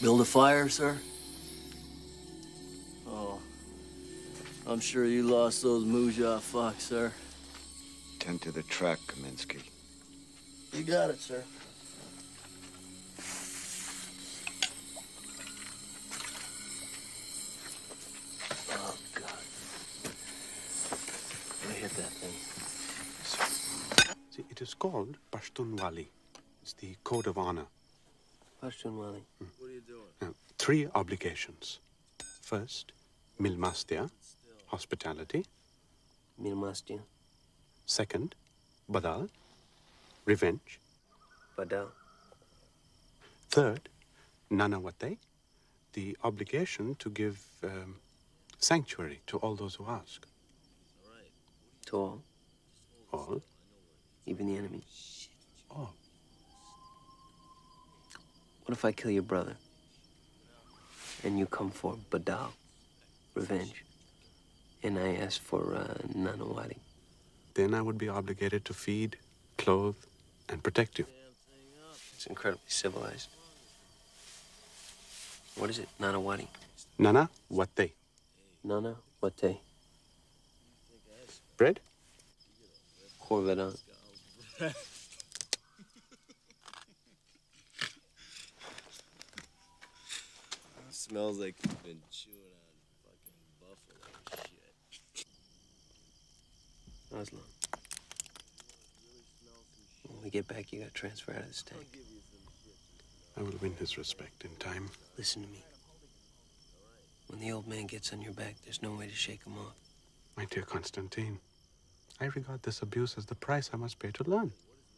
Build a fire, sir? Oh, I'm sure you lost those Mujah fucks, sir. Tend to the track, Kaminsky. You got it, sir. Oh, God. Let me hit that thing. See, it is called Pashtunwali. It's the code of honor. Pashtunwali. What are you doing? Now, 3 obligations. First, milmastia, hospitality. Milmastia. Second, badal, revenge. Badal. Third, nanawate, the obligation to give sanctuary to all those who ask. To all? All? Even the enemy? All. What if I kill your brother? And you come for badal, revenge, and I ask for nanawati? Then I would be obligated to feed, clothe, and protect you. It's incredibly civilized. What is it? Nanawati? Nana wate. Nana wate. Bread? Horvadan. Smells like you've been chewing on fucking buffalo shit. Aslan. When we get back, you gotta transfer out of this tank. I will win his respect in time. Listen to me. When the old man gets on your back, there's no way to shake him off. My dear Constantine, I regard this abuse as the price I must pay to learn.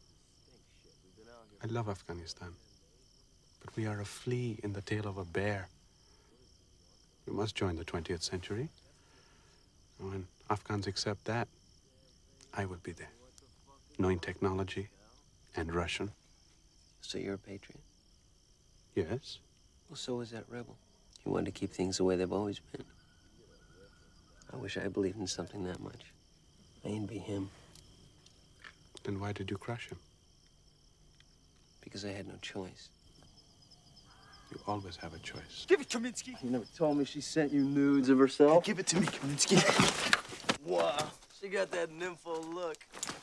I love Afghanistan, but we are a flea in the tail of a bear. We must join the 20th century. When Afghans accept that, I will be there, knowing technology and Russian. So you're a patriot? Yes. Well, so is that rebel. He wanted to keep things the way they've always been. I wish I believed in something that much. I envy him. Then why did you crush him? Because I had no choice. You always have a choice. Give it, Kaminsky. You never told me she sent you nudes of herself. Give it to me, Kaminsky. Wow, she got that nympho look.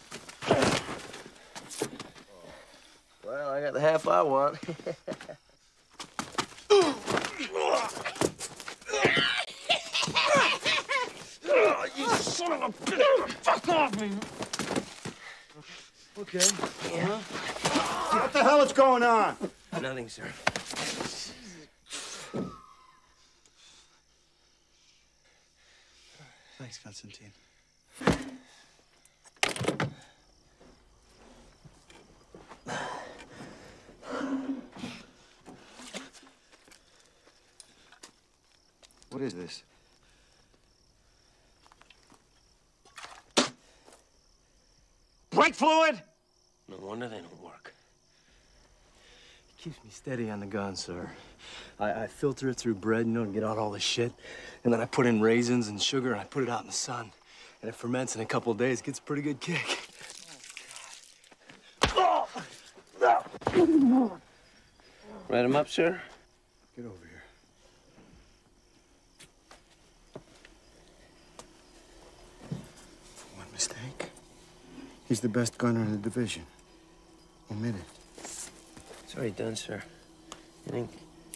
Well, I got the half I want. You son of a bitch! Fuck off me! Okay. Yeah? What the hell is going on? Nothing, sir. Thanks, Constantine. What is this? Brake fluid! No wonder they don't work. It keeps me steady on the gun, sir. I filter it through bread, you know, to get out all the shit. And then I put in raisins and sugar, and I put it out in the sun. And it ferments in a couple of days. It gets a pretty good kick. Oh, God. Write him up, sir? Get over here. One mistake. He's the best gunner in the division. Omit it. It's already done, sir. I think.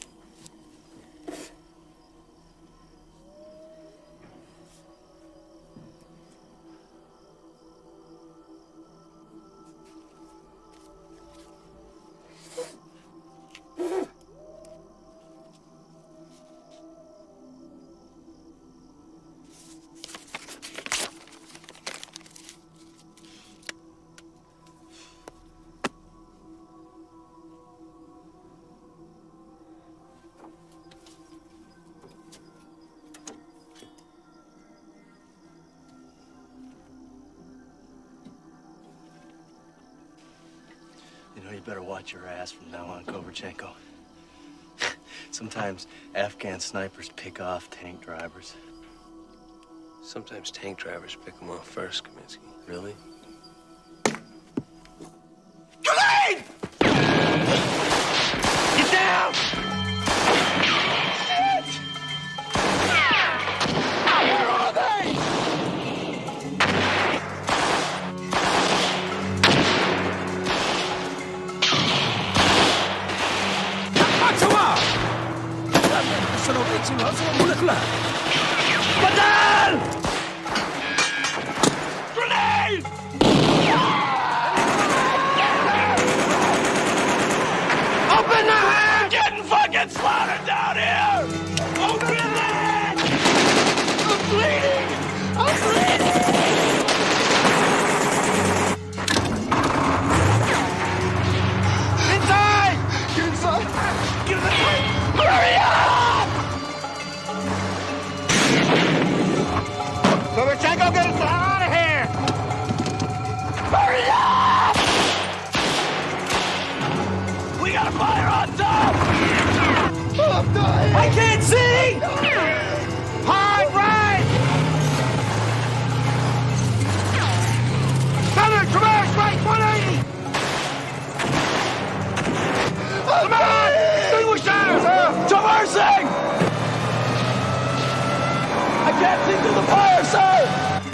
You know, you better watch your ass from now on, Koverchenko. Sometimes Afghan snipers pick off tank drivers. Sometimes tank drivers pick them off first, Kaminsky. Really? Get down! I can't see! Hard right! Center, traverse right, 180! Come on! Extinguisher! Traversing! I can't see through the fire, sir!